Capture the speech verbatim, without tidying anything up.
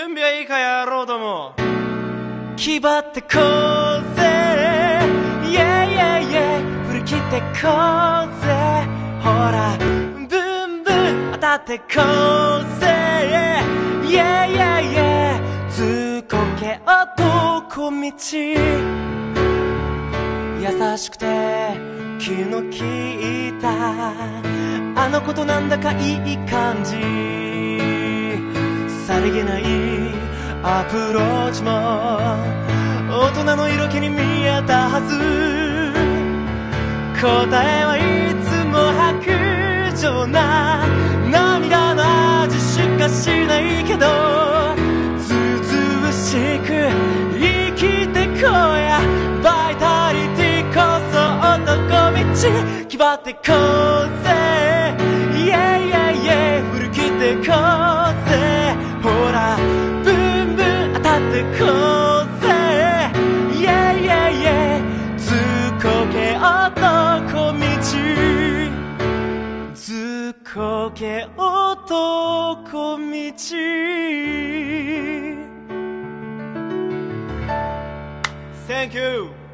準備はいいかやろうども。気張ってこうぜ Yeah yeah yeah 振り切ってこうぜ。ほらブンブン当たってこうぜ Yeah yeah yeah ずっこけ男道優しくて気の利いたあの子となんだかいい感じ。さりげないアプローチも大人の色気に見えたはず。答えはいつも白状な涙の味しかしないけどずうずうしく生きてこうや。バイタリティこそ男道気張ってこうぜ Yeah yeah yeah 振り切ってこうぜ。ほらブンブン当たってこうぜ Yeah yeah yeah ずっこけ男道ずっこけ男道。 Thank you